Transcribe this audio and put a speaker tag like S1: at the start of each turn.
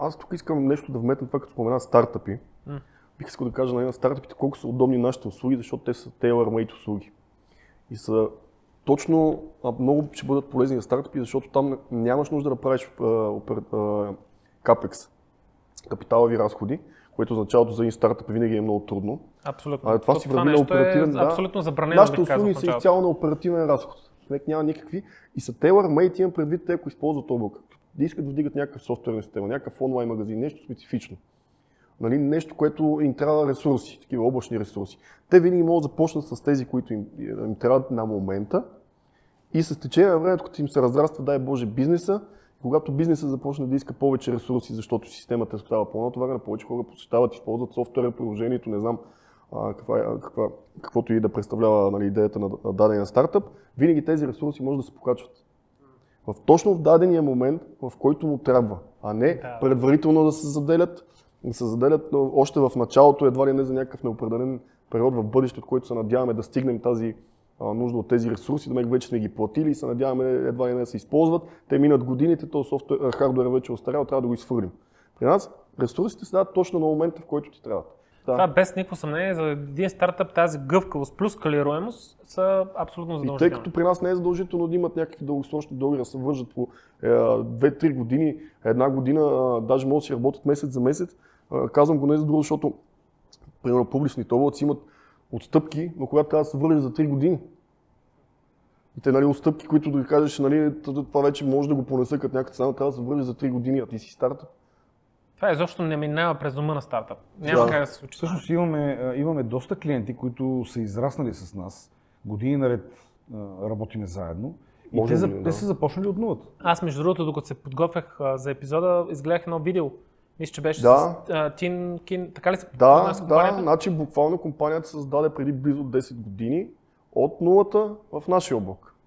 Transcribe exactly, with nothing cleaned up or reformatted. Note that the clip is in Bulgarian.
S1: аз тук искам нещо да вметна това, като спомена стартъпи. Mm. Бих искал да кажа на стартъпите колко са удобни нашите услуги, защото те са tailor-made услуги. И са точно много ще бъдат полезни за стартъпи, защото там нямаш нужда да правиш капекс, капиталови разходи, което означава за един стартъп винаги е много трудно.
S2: Абсолютно.
S1: А, това
S2: Тук
S1: си
S2: това
S1: върви на оперативен.
S2: Е
S1: да,
S2: абсолютно забранено.
S1: Нашите услуги са изцяло на оперативен разход. Човек няма никакви. И са tailor-made, имам предвид те, ако използват облака. Да искат да вдигат някакъв софтуерна система, някакъв онлайн магазин, нещо специфично. Нали, нещо, което им трябва ресурси, такива облачни ресурси. Те винаги могат да започнат с тези, които им, им трябват на момента и с течение на времето, като им се разраства, дай Боже, бизнеса, когато бизнесът започне да иска повече ресурси, защото системата става по-натоварена, повече хора посещават, използват софтуера, приложението, не знам а, каква, каква, каквото и да представлява, нали, идеята на дадения стартъп, винаги тези ресурси може да се покачват. В точно в дадения момент, в който му трябва, а не да. предварително да се заделят, да се заделят още в началото, едва ли не за някакъв неопределен период в бъдещето, в който се надяваме да стигнем тази а, нужда от тези ресурси, да вече сме ги платили и се надяваме едва ли не да се използват. Те минат годините, този софтуер, хардуер вече е остарял, трябва да го изхвърлим. При нас ресурсите се дават точно на момента, в който ти трябва. Да.
S2: Това без никакво съмнение, за един стартъп тази гъвкавост плюс скалируемост са абсолютно задължителни.
S1: И тъй като при нас не е задължително да имат някакви дългосрочни договори, да се вържат по две-три години, една година, даже могат да си работят месец за месец. Казвам го не за друго, защото примерно публичните облаци имат отстъпки, но когато трябва да се върнеш за три години. И те, нали, отстъпки, които да кажеш, нали, това вече може да го понеса като някакъв цена, трябва да се върнеш за три години, а ти си стартъп.
S2: Това изобщо не минава през ума на стартъп. Няма
S3: да.
S2: как да се случи.
S3: Всъщност имаме, имаме доста клиенти, които са израснали с нас, години наред работиме заедно и те, да. те са започнали от нулата.
S2: Аз между другото, докато се подготвях за епизода, изгледах едно видео. Мисля, че беше
S1: да.
S2: с uh, Тин Кин, така ли се
S1: Да, да, значи буквално компанията се създаде преди близо десет години от нулата в нашия облак.